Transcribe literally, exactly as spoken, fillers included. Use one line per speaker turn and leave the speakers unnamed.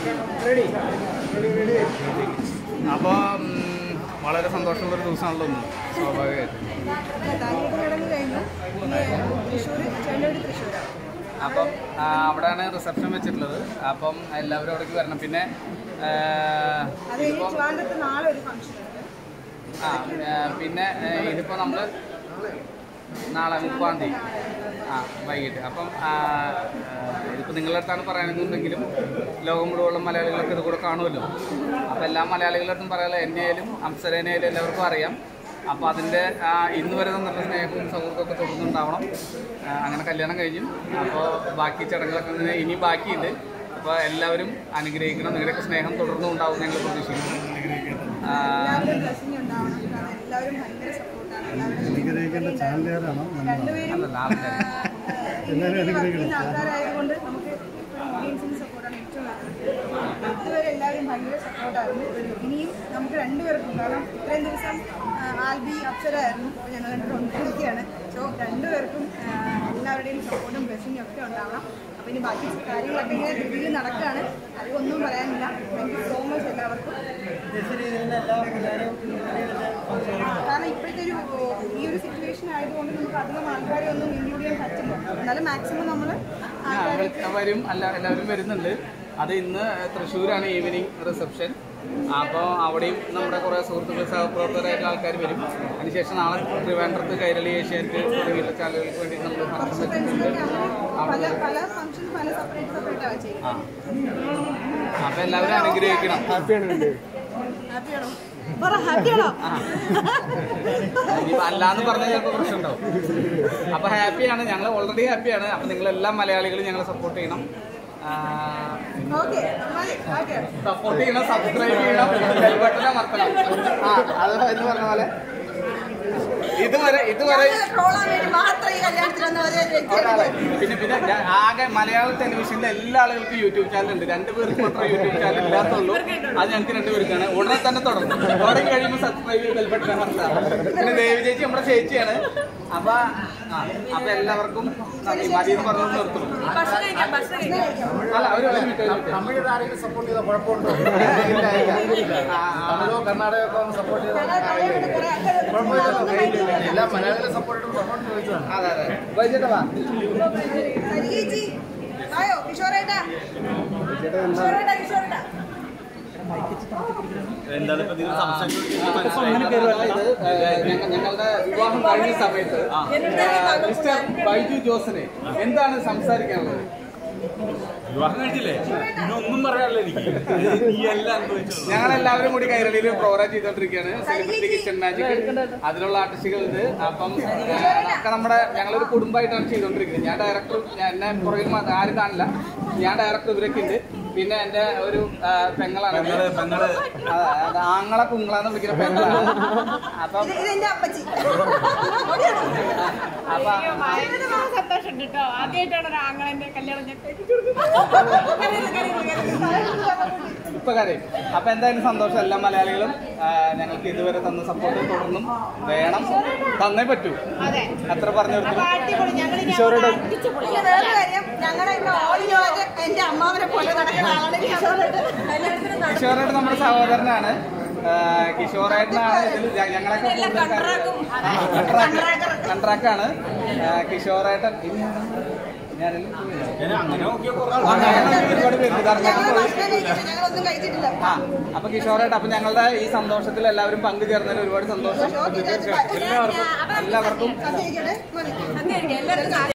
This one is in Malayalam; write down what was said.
അപ്പോൾ വളരെ സന്തോഷമുള്ളൊരു ദിവസമാണല്ലോ ഒന്ന് സ്വാഭാവികമായിട്ട്. അപ്പം അവിടെയാണ് റിസപ്ഷൻ വെച്ചിട്ടുള്ളത്. അപ്പം എല്ലാവരും അവിടേക്ക് വരണം. പിന്നെ ആ പിന്നെ ഇതിപ്പോൾ നമ്മൾ നാളെ മുപ്പാം തീയതി ആ വൈകിട്ട്. അപ്പം ഇതിപ്പോൾ നിങ്ങളുടെ അടുത്താണ് പറയുകയാണെന്നുണ്ടെങ്കിലും ലോകം മുഴുവനുള്ള മലയാളികളൊക്കെ ഇത് കൂടെ കാണുമല്ലോ. അപ്പോൾ എല്ലാ മലയാളികളുടെ അടുത്തും പറയാനുള്ള എന്നെയായാലും അംസരേനയായാലും എല്ലാവർക്കും അറിയാം. അപ്പോൾ അതിൻ്റെ ഇന്ന് വരെ തന്നിട്ട് സ്നേഹവും സൗഹൃദമൊക്കെ തുടർന്നുണ്ടാവണം. അങ്ങനെ കല്യാണം കഴിഞ്ഞു. അപ്പോൾ ബാക്കി ചടങ്ങുകളൊക്കെ ഇനിയും ബാക്കിയുണ്ട്. അപ്പോൾ എല്ലാവരും അനുഗ്രഹിക്കണം. നിങ്ങളുടെയൊക്കെ സ്നേഹം തുടർന്നും ഉണ്ടാവും ഞങ്ങൾ പ്രതീക്ഷിക്കുന്നു.
ആൾക്കാരായതുകൊണ്ട് നമുക്ക് ഓഡിയൻസിന് സപ്പോർട്ടാണ് ഏറ്റവും നല്ലത്. ഇതുവരെ എല്ലാവരും ഭയങ്കര സപ്പോർട്ടായിരുന്നു. ഇനിയും നമുക്ക് രണ്ടുപേർക്കും, കാരണം ഇത്രയും ദിവസം ആൽബി അപ്സരായിരുന്നു, അപ്പോൾ ഞങ്ങൾ രണ്ടും ഒന്നിരിക്കുകയാണ്. സോ രണ്ടുപേർക്കും എല്ലാവരുടെയും സപ്പോർട്ടും ബ്ലെസ്സിങ്ങും ഒക്കെ ഉണ്ടാവണം. അപ്പോൾ ഇനി ബാക്കി കാര്യങ്ങളൊക്കെ ഇങ്ങനെ രീതിയിൽ നടക്കുകയാണ്. അതൊന്നും പറയാനില്ല. താങ്ക് യു സോ മച്ച് എല്ലാവർക്കും. കാരണം ഇപ്പോഴത്തെ ഒരു ഈ ഒരു സിറ്റുവേഷൻ ആയതുകൊണ്ട് നമുക്ക് അധികം ആൾക്കാരെ ഒന്നും ഇൻക്ലൂഡ് ചെയ്യാൻ പറ്റില്ല. എന്നാലും മാക്സിമം നമ്മൾ
വരും. അല്ല എല്ലാവരും വരുന്നുണ്ട്. അത് ഇന്ന് തൃശ്ശൂരാണ് ഈവനിങ് റിസപ്ഷൻ. അപ്പോൾ അവിടെയും നമ്മുടെ കുറേ സുഹൃത്തുക്കൾ സഹപ്രവർത്തകരായിട്ടുള്ള ആൾക്കാർ വരും. അതിനുശേഷം നാളെ ട്രിവാൻഡ്രത്ത് കൈരളി ഏഷ്യാനെറ്റ് തുടങ്ങിയുള്ള ചാനലുകൾക്ക് വേണ്ടി നമ്മൾ ഫംഗ്ഷൻ വെച്ചിട്ടുണ്ട്. ആ അപ്പോൾ എല്ലാവരും അനുഗ്രഹിക്കണം. ഇനിയിപ്പോൾ അല്ലാന്ന് പറഞ്ഞാൽ ചിലപ്പോൾ പ്രശ്നം ഉണ്ടാവും. അപ്പോൾ ഹാപ്പിയാണ്, ഞങ്ങൾ ഓൾറെഡി ഹാപ്പിയാണ്. അപ്പോൾ നിങ്ങളെല്ലാ മലയാളികളും ഞങ്ങളെ സപ്പോർട്ട് ചെയ്യണം. സപ്പോർട്ട് ചെയ്യണം, സബ്സ്ക്രൈബ് ചെയ്യണം, ബെൽ ബട്ടൺ അമർത്തണം. ആ അത് എന്ന് പറഞ്ഞ പോലെ ഇതുവരെ ഇതുവരെ പിന്നെ പിന്നെ ആകെ മലയാളം ടെലിവിഷനിലെ എല്ലാ ആളുകൾക്കും യൂട്യൂബ് ചാനൽ ഉണ്ട്. രണ്ടുപേർക്ക് മാത്രമേ യൂട്യൂബ് ചാനൽ ഇല്ലാത്തുള്ളൂ. അത് ഞങ്ങൾക്ക് രണ്ടുപേർക്കാണ്. ഉടനെ തന്നെ തുടങ്ങും. തുടങ്ങി കഴിയുമ്പോൾ സബ്സ്ക്രൈബ് ചെയ്ത് ബെൽ ബട്ടൺ അമർത്താം. പിന്നെ ദേവി ചേച്ചി നമ്മുടെ ചേച്ചിയാണ്. അപ്പൊ അപ്പൊ എല്ലാവർക്കും മതി എന്ന് പറഞ്ഞു നിർത്തും. അല്ല ഒരു തമിഴ് ആരെങ്കിലും സപ്പോർട്ട് ചെയ്താൽ കുഴപ്പമുണ്ടോ? തമിഴോ കർണാടകമോ സപ്പോർട്ട് ചെയ്താൽ കുഴപ്പമില്ല. എല്ലാ മലയാളികളെ സപ്പോർട്ട് സപ്പോർട്ട് ചോദിച്ചതാണ്. അതെ അതെ വൈകിട്ട് വാ ഞങ്ങളുടെ വിവാഹം കഴിഞ്ഞ സമയത്ത് മിസ്റ്റർ ബൈജു ജോസിനെ എന്താണ് സംസാരിക്കാനുള്ളത്?
വിവാഹം കഴിച്ചില്ലേ? ഇതൊന്നും പറയാനില്ല എനിക്ക്.
ഞങ്ങളെല്ലാവരും കൂടി കൈരളിയിൽ പ്രോഗ്രാം ചെയ്തോണ്ടിരിക്കുകയാണ്. Celebrity kitchen magic. അതിലുള്ള ആർട്ടിസ്റ്റുകളുണ്ട്. അപ്പം ഒക്കെ നമ്മുടെ ഞങ്ങളൊരു കുടുംബമായിട്ടാണ് ചെയ്തോണ്ടിരിക്കുന്നത്. ഞാൻ ഡയറക്ടർ, എന്നെ പുറകിൽ ആരും കാണില്ല. ഞാൻ ഡയറക്ടർ, ഇവരൊക്കെ ഉണ്ട്. പിന്നെ എന്റെ ഒരു പെങ്ങളാണ്, ആങ്ങളെ കുങ്ങളാന്ന് വിളിക്കുന്ന പെങ്ങളാണ്. അപ്പം ഇപ്പൊ കാര്യം. അപ്പൊ എന്തായാലും സന്തോഷം. എല്ലാ മലയാളികളും ഞങ്ങൾക്ക് ഇതുവരെ തന്ന സപ്പോർട്ട് തുടർന്നും വേണം, തന്നേ പറ്റൂ. അത്ര പറഞ്ഞു കൊടുത്തു. കിഷോറുടെ കിഷോറായിട്ട് നമ്മുടെ സഹോദരനാണ്. കിഷോറായിട്ടാണ് ഇതിൽ ഞങ്ങളൊക്കെ കൺട്രാക്ടാണ്. കിഷോറായിട്ട് ഒരുപാട് പേരുണ്ട്. ആ അപ്പൊ കിഷോറായിട്ട് അപ്പൊ ഞങ്ങളുടെ ഈ സന്തോഷത്തിൽ എല്ലാവരും പങ്കുചേർന്നതിൽ ഒരുപാട് സന്തോഷം. എല്ലാവർക്കും എല്ലാവർക്കും